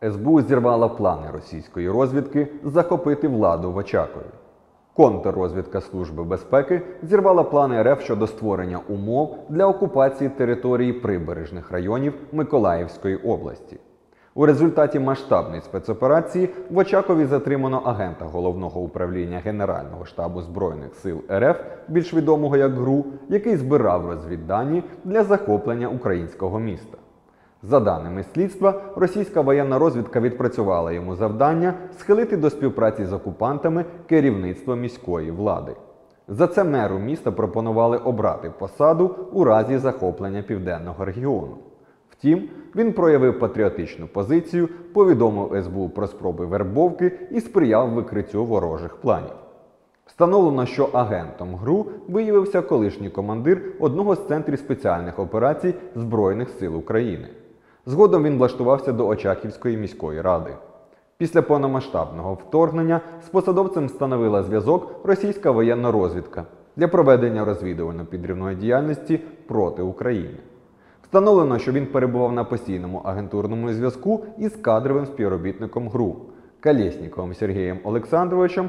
СБУ зірвала плани російської розвідки захопити владу в Очакові. Контррозвідка Служби безпеки зірвала плани РФ щодо створення умов для окупації території прибережних районів Миколаївської області. У результаті масштабної спецоперації в Очакові затримано агента Головного управління Генерального штабу Збройних сил РФ, більш відомого як ГРУ, який збирав розвіддані для захоплення українського міста. За даними слідства, російська воєнна розвідка відпрацювала йому завдання схилити до співпраці з окупантами керівництво міської влади. За це меру міста пропонували обрати посаду у разі захоплення південного регіону. Втім, він проявив патріотичну позицію, повідомив СБУ про спроби вербовки і сприяв викриттю ворожих планів. Встановлено, що агентом ГРУ виявився колишній командир одного з центрів спеціальних операцій Збройних сил України. Згодом він влаштувався до Очаківської міської ради. Після повномасштабного вторгнення з посадовцем встановила зв'язок російська воєнна розвідка для проведення розвідувально-підривної діяльності проти України. Встановлено, що він перебував на постійному агентурному зв'язку із кадровим співробітником ГРУ Колєсніковим Сергієм Олександровичем,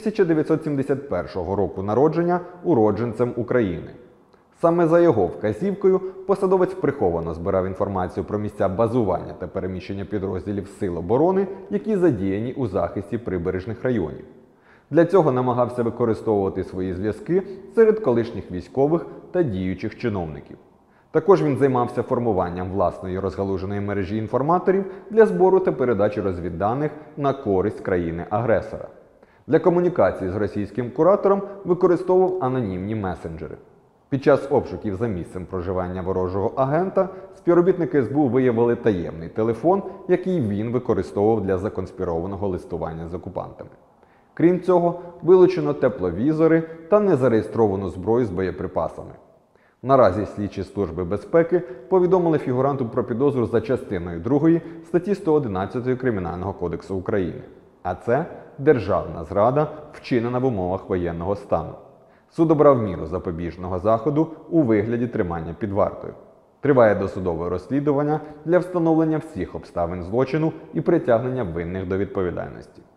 1971 року народження, уродженцем України. Саме за його вказівкою посадовець приховано збирав інформацію про місця базування та переміщення підрозділів Сил оборони, які задіяні у захисті прибережних районів. Для цього намагався використовувати свої зв'язки серед колишніх військових та діючих чиновників. Також він займався формуванням власної розгалуженої мережі інформаторів для збору та передачі розвідданих на користь країни-агресора. Для комунікації з російським куратором використовував анонімні месенджери. Під час обшуків за місцем проживання ворожого агента співробітники СБУ виявили таємний телефон, який він використовував для законспірованого листування з окупантами. Крім цього, вилучено тепловізори та незареєстровану зброю з боєприпасами. Наразі слідчі Служби безпеки повідомили фігуранту про підозру за частиною 2 статті 111 Кримінального кодексу України. А це державна зрада, вчинена в умовах воєнного стану. Суд обрав міру запобіжного заходу у вигляді тримання під вартою. Триває досудове розслідування для встановлення всіх обставин злочину і притягнення винних до відповідальності.